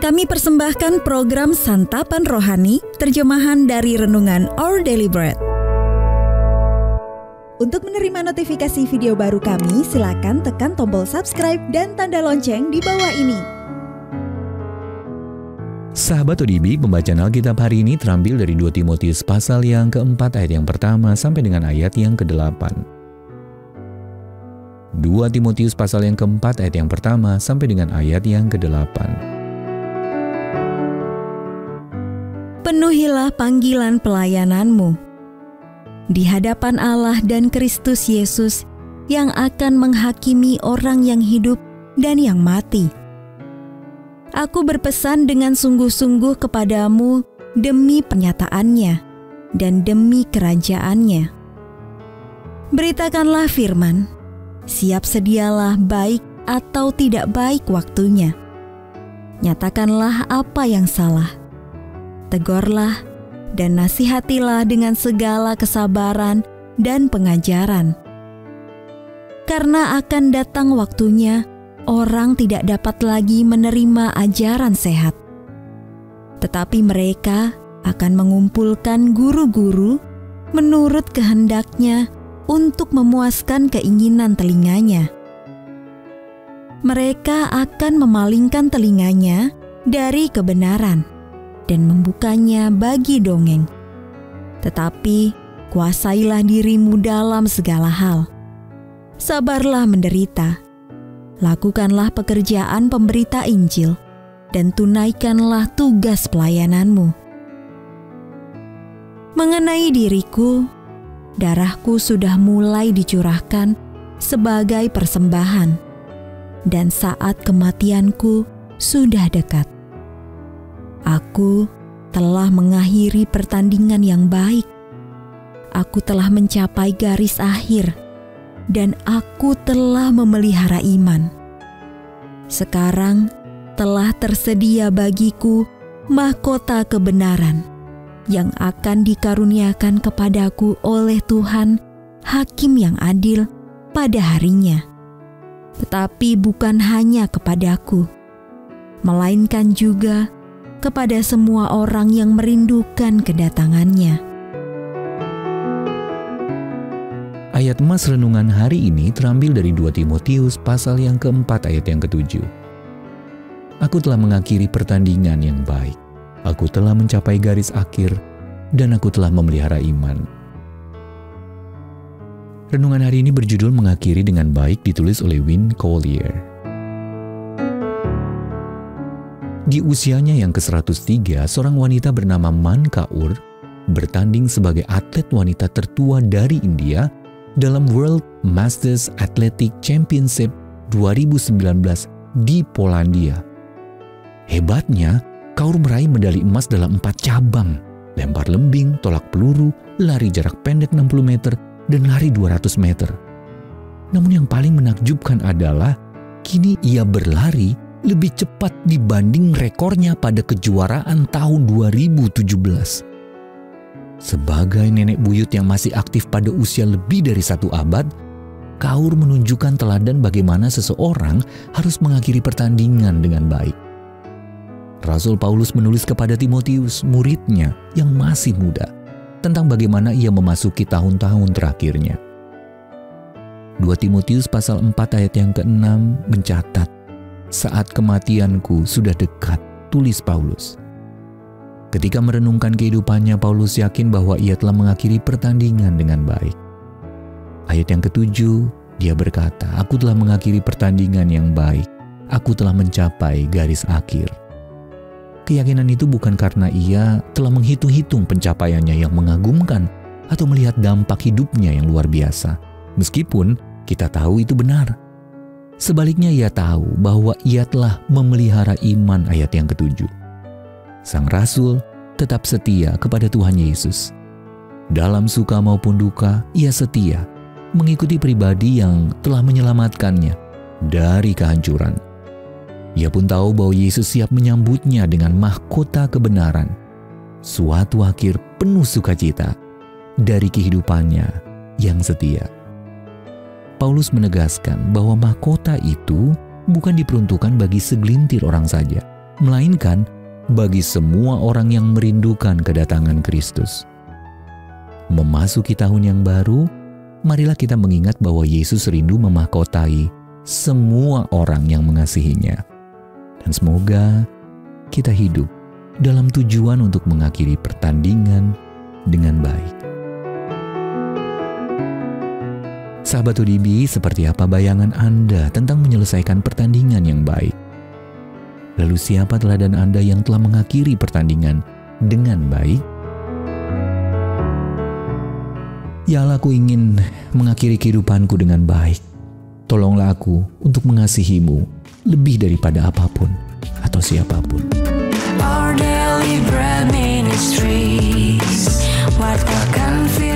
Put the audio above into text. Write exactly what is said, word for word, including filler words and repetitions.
Kami persembahkan program Santapan Rohani, terjemahan dari Renungan Our Daily Bread. Untuk menerima notifikasi video baru kami, silakan tekan tombol subscribe dan tanda lonceng di bawah ini. Sahabat O D B, pembacaan Alkitab hari ini terambil dari dua Timotius pasal yang keempat ayat yang pertama sampai dengan ayat yang kedelapan. dua Timotius pasal yang keempat ayat yang pertama sampai dengan ayat yang kedelapan. Penuhilah panggilan pelayananmu di hadapan Allah dan Kristus Yesus yang akan menghakimi orang yang hidup dan yang mati. Aku berpesan dengan sungguh-sungguh kepadamu demi penyataannya dan demi kerajaannya. Beritakanlah firman, siap sedialah baik atau tidak baik waktunya. Nyatakanlah apa yang salah. Tegurlah dan nasihatilah dengan segala kesabaran dan pengajaran. Karena akan datang waktunya, orang tidak dapat lagi menerima ajaran sehat. Tetapi mereka akan mengumpulkan guru-guru menurut kehendaknya untuk memuaskan keinginan telinganya. Mereka akan memalingkan telinganya dari kebenaran dan membukanya bagi dongeng. Tetapi kuasailah dirimu dalam segala hal. Sabarlah menderita. Lakukanlah pekerjaan pemberita Injil dan tunaikanlah tugas pelayananmu. Mengenai diriku, darahku sudah mulai dicurahkan sebagai persembahan, dan saat kematianku sudah dekat. Aku telah mengakhiri pertandingan yang baik. Aku telah mencapai garis akhir, dan aku telah memelihara iman. Sekarang telah tersedia bagiku mahkota kebenaran yang akan dikaruniakan kepadaku oleh Tuhan, Hakim yang adil pada harinya. Tetapi bukan hanya kepadaku, melainkan juga kepada semua orang yang merindukan kedatangannya. Ayat emas renungan hari ini terambil dari dua Timotius pasal yang keempat ayat yang ketujuh. Aku telah mengakhiri pertandingan yang baik. Aku telah mencapai garis akhir dan aku telah memelihara iman. Renungan hari ini berjudul Mengakhiri dengan Baik, ditulis oleh Win Collier. Di usianya yang ke seratus tiga, seorang wanita bernama Man Kaur bertanding sebagai atlet wanita tertua dari India dalam World Masters Athletic Championship dua ribu sembilan belas di Polandia. Hebatnya, Kaur meraih medali emas dalam empat cabang: lempar lembing, tolak peluru, lari jarak pendek enam puluh meter, dan lari dua ratus meter. Namun yang paling menakjubkan adalah kini ia berlari lebih cepat dibanding rekornya pada kejuaraan tahun dua ribu tujuh belas. Sebagai nenek buyut yang masih aktif pada usia lebih dari satu abad, Kaur menunjukkan teladan bagaimana seseorang harus mengakhiri pertandingan dengan baik. Rasul Paulus menulis kepada Timotius, muridnya yang masih muda, tentang bagaimana ia memasuki tahun-tahun terakhirnya. dua Timotius pasal empat ayat yang keenam mencatat, saat kematianku sudah dekat, tulis Paulus. Ketika merenungkan kehidupannya, Paulus yakin bahwa ia telah mengakhiri pertandingan dengan baik. Ayat yang ketujuh, dia berkata, aku telah mengakhiri pertandingan yang baik. Aku telah mencapai garis akhir. Keyakinan itu bukan karena ia telah menghitung-hitung pencapaiannya yang mengagumkan atau melihat dampak hidupnya yang luar biasa. Meskipun kita tahu itu benar. Sebaliknya ia tahu bahwa ia telah memelihara iman, ayat yang ketujuh. Sang Rasul tetap setia kepada Tuhan Yesus. Dalam suka maupun duka, ia setia mengikuti pribadi yang telah menyelamatkannya dari kehancuran. Ia pun tahu bahwa Yesus siap menyambutnya dengan mahkota kebenaran, suatu akhir penuh sukacita dari kehidupannya yang setia. Paulus menegaskan bahwa mahkota itu bukan diperuntukkan bagi segelintir orang saja, melainkan bagi semua orang yang merindukan kedatangan Kristus. Memasuki tahun yang baru, marilah kita mengingat bahwa Yesus rindu memahkotai semua orang yang mengasihinya. Dan semoga kita hidup dalam tujuan untuk mengakhiri pertandingan dengan baik. Sahabat O D B, seperti apa bayangan Anda tentang menyelesaikan pertandingan yang baik? Lalu siapa teladan Anda yang telah mengakhiri pertandingan dengan baik? Ya Allah, aku ingin mengakhiri kehidupanku dengan baik. Tolonglah aku untuk mengasihimu lebih daripada apapun atau siapapun. Our daily bread ministries, wartakan firman